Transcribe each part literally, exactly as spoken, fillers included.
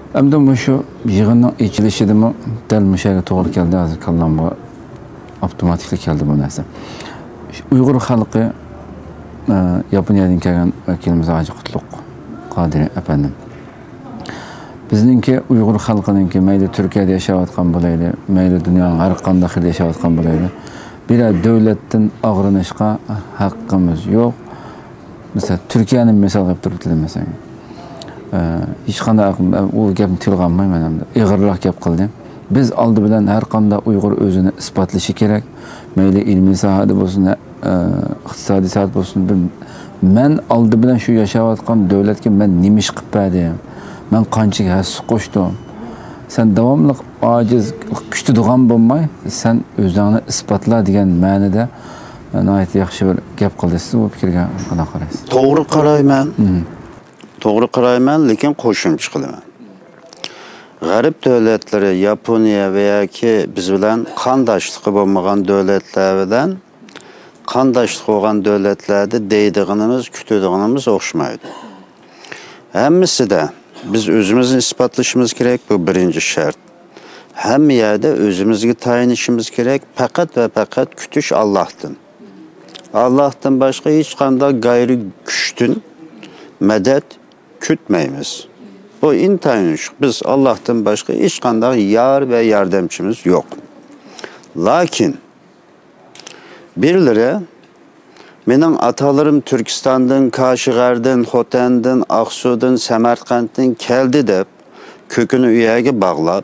Hem de şu yığının içilişi de mi delmişe doğru geldi hazır kallanma otomatiklik geldi bu neyse. Uygur halkı Yaponiyadan kelgan vakilimiz Hacı Qutluk Qadiri efendim. Bizninki Uygur halkınınki mayli Türkiye'de yaşayotgan bo'laydi, mayli dunyoning har qanday xil yaşayotgan bo'laydi. Bir devletten ağrınışqa haqqımız yo'q. Mesela Türkiye'nin misal qilib turibdi mesela. Hech qanday u gapni tilga olmayman hamda. Ig'irroq gap qildim. Biz oldi bilan har qanday Uyg'ur o'zini isbotlashi kerak. Mayli ilmiy sohada bo'lsin, iqtisodiy sohada bo'lsin. Men oldi bilan shu yashayotgan davlatga men nima ish qilib berdim? Men qancha hassa qo'shdim? Sen davomli ojiz kuchtidigan bo'lmay, sen o'zingni isbotla degan ma'noda nihoyat yaxshi bir gap qildingiz. Bu fikrga qanday qaraysiz? To'g'ri qarayman. To'g'ri qarayman, lekin qo'shimcha qilaman. G'arb davlatlari, Yaponiya va yoki biz bilan qandoshlik bo'lmagan davlatlar bilan qandoshlik bo'lgan davlatlarda deydiganimiz, kutadiganimiz o'xshamaydi. Hammasida biz o'zimizni isbotlashimiz kerak, bu birinchi shart. Hamma yerda o'zimizga tayinishimiz kerak, faqat va faqat kutish Allohdan. Allohdan boshqa hech qanday g'ayri kuchdan madad kutmaymiz. Bu intayin biz Allah'tan başka hiç qanday yar ve yardımcımız yok. Lakin birileri mening atalarım Türkistan'dan, Kaşigar'dan, Xotan'dan, Aksu'dan, Samarqand'dan keldi deb kökünü üyege bağlap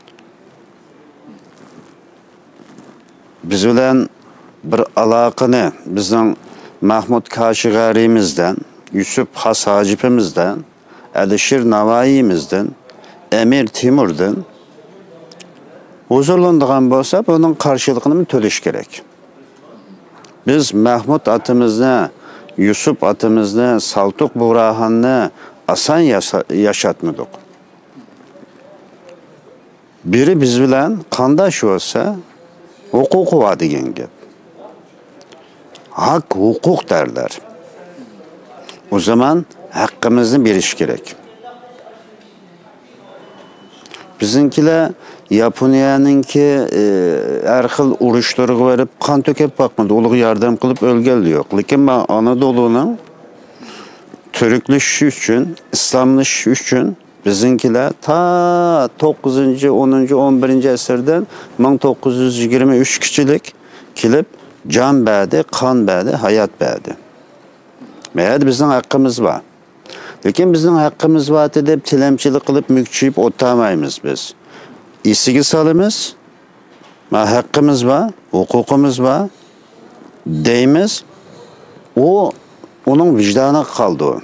biz bilan bir alaqını bizning Mahmud Kaşigar'imizden, Yusuf Has Hacip'imizden, Əlişir Navaiyimizdən, Emir Timur'dan huzurlandığan bolsa bunun karşılığını töleş gerek. Biz Mahmud atımızını, Yusuf atımızını, Saltuq Burahan'ı asan yaşatmadık. Biri biz bilen qandaş olsa hukuku var degen gap. Hak, hukuk derler. O zaman hakkımızı beriş gerek. Bizimkiler Yaponiyanınki e, her xil uruşlarga verip kan tökep bakmadı. Uluq yardım kılıp ölgeli yok. Lakin ben Anadolu'nun Türkleşi üçün, İslamlaşışı üçün bizimkiler ta dokuzuncu, onuncu, on birinci əsrdən bin dokuz yüz yirmi üç kişilik kilip can bədi, kan bədi, hayat bədi. Meğer bizim hakkımız var. Lakin bizim hakkımız var edip tilemçilik kılıp mükçüyüp otamayız biz. İsigi salımız, hakkımız var, hukukumuz var, deyimiz, o onun vicdanına kaldı o.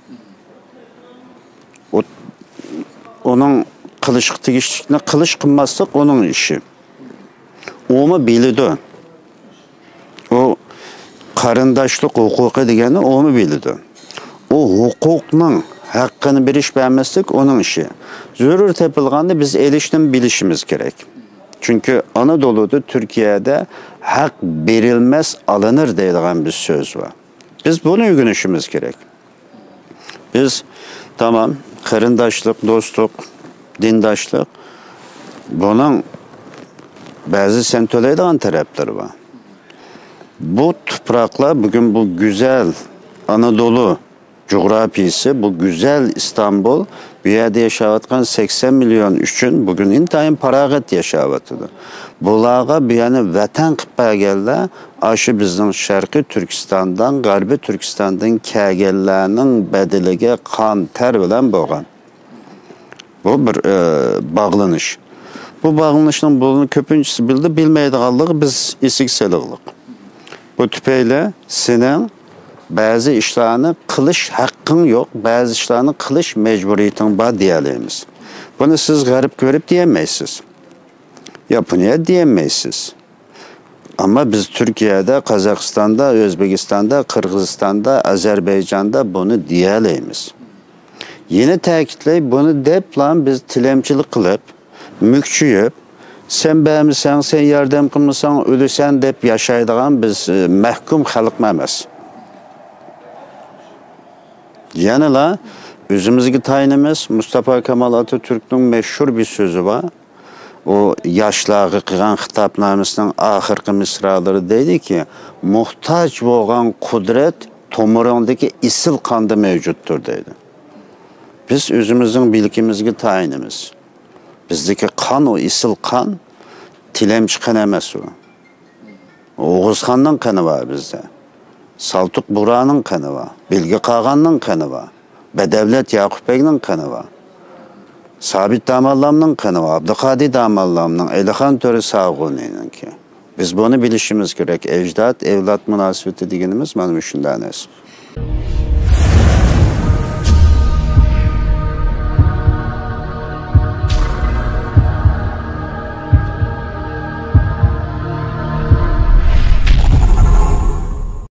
o onun kılıç tigişlikine kılıç kılmazsak onun işi. O mu bildi? O karındaşlık hukuku degeni o mu bildi? O hukukun hakkını biriş vermezsek onun işi. Zürür tepilganda biz elişten bilişimiz gerek. Çünkü Anadolu'da, Türkiye'de hak verilmez alınır deyilgen bir söz var. Biz bunu uygunuşumuz gerek. Biz tamam karındaşlık, dostluk, dindaşlık bunun bazı semtöleydiğen tarafları var. Bu toprakla bugün bu güzel Anadolu coğrafyası, bu güzel İstanbul bir yerde yaşayotgan seksen milyon üçün bugün intayin parağıt yaşayotıdır. Bulağa bir yani vatan qıppa geldi, aşı bizden Şarkı Türkistan'dan, Garbi Türkistan'dan kəgellərinin bədiliğe kan, ter bilen boğan. Bu bir e, bağlanış. Bu bağlanışın bunu köpüncüsü bildi, bilmeydiğallığı biz isikseliğlik. Bu tüpeyle senin bazı işlerini kılış hakkın yok, bazı işlerini kılış mecburiyetin var diyelim. Bunu siz garip görüp diyemezsiniz. Yaponiya diyemezsiniz. Ama biz Türkiye'de, Kazakistan'da, Özbekistan'da, Kırgızistan'da, Azerbaycan'da bunu diyemeyiz. Yine tekitleyip bunu deyip lan biz tilemçilik kılıp, mükçüyüp, sen beğenmişsen, sen yardım kılmışsan, ölüsen deyip yaşaydığın biz e, məhkum xalq məməz. Yanıla özümüzge tayinimiz Mustafa Kemal Atatürk'ün meşhur bir sözü var. O yaşlağı kıgan hitapnamesinin ahırkı misraları dedi ki, muhtaç boğan kudret tomurundaki isil kanda mevcuttur dedi. Biz özümüzün bilgimizge tayinimiz. Bizdeki kan o isil kan tilemçi kan emes o. Oğuz Han'ın kanı var bizde. Saltuk Bura'nın kanı var. Bilge Kağan'ın kanı var. Bedevlet Yakup Bey'nin kanı var. Sabit Damallam'ın kanı var. Abdülkadir Damallam'ın, Elihan Töre Sağuni'nin ki. Biz bunu bilişimiz gerek. Ecdat, evlat münasebeti diyenimiz benim işindenez.